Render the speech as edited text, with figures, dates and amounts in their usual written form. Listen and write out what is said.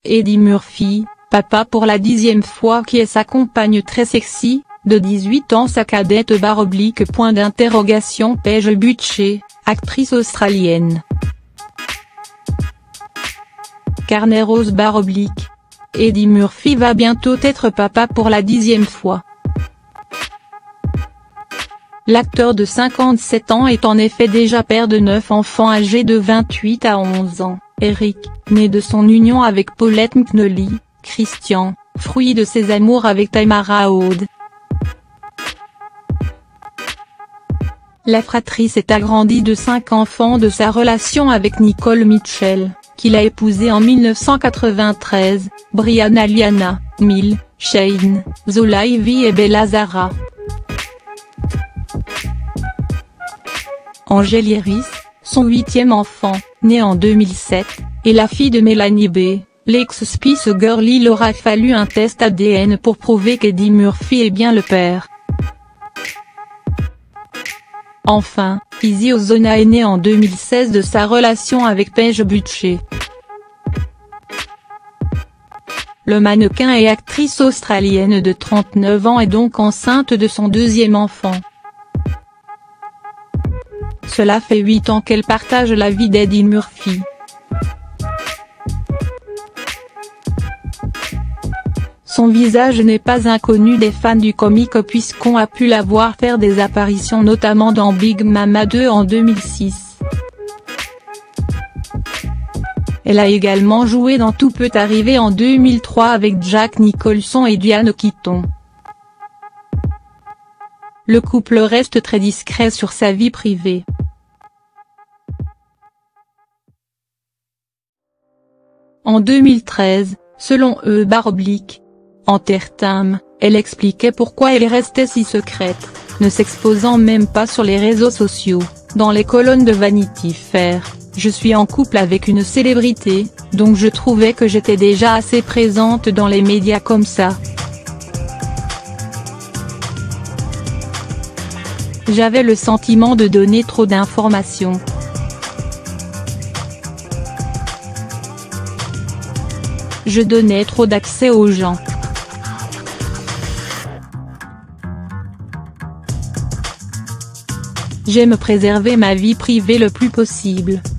Eddie Murphy, papa pour la 10e fois qui est sa compagne très sexy, de 18 ans sa cadette / point d'interrogation Paige Buckley, actrice australienne. Carnet rose / Eddie Murphy va bientôt être papa pour la 10e fois. L'acteur de 57 ans est en effet déjà père de 9 enfants âgés de 28 à 11 ans, Eric, né de son union avec Paulette McNally, Christian, fruit de ses amours avec Tamara Howard. La fratrie s'est agrandie de 5 enfants de sa relation avec Nicole Mitchell, qu'il a épousée en 1993, Brianna Liana, Mill, Shane, Zola Ivy et Bella Zara. Angel Iris, son 8e enfant, né en 2007, est la fille de Melanie B, l'ex-Spice Girl. Il aura fallu un test ADN pour prouver qu'Eddie Murphy est bien le père. Enfin, Izzy Ozona est née en 2016 de sa relation avec Paige Buckley. Le mannequin et actrice australienne de 39 ans est donc enceinte de son 2e enfant. Cela fait 8 ans qu'elle partage la vie d'Eddie Murphy. Son visage n'est pas inconnu des fans du comique puisqu'on a pu la voir faire des apparitions notamment dans Big Mama 2 en 2006. Elle a également joué dans Tout peut arriver en 2003 avec Jack Nicholson et Diane Keaton. Le couple reste très discret sur sa vie privée. En 2013, selon E / Entertainment, elle expliquait pourquoi elle restait si secrète, ne s'exposant même pas sur les réseaux sociaux. Dans les colonnes de Vanity Fair, je suis en couple avec une célébrité, donc je trouvais que j'étais déjà assez présente dans les médias comme ça. J'avais le sentiment de donner trop d'informations. Je donnais trop d'accès aux gens. J'aime préserver ma vie privée le plus possible.